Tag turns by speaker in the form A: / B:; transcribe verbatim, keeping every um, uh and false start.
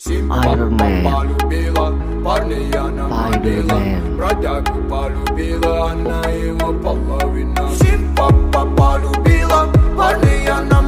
A: Iron Man,
B: полюбила, парня я намолила,
A: Spider-Man,
B: бродягу полюбила, она его половила.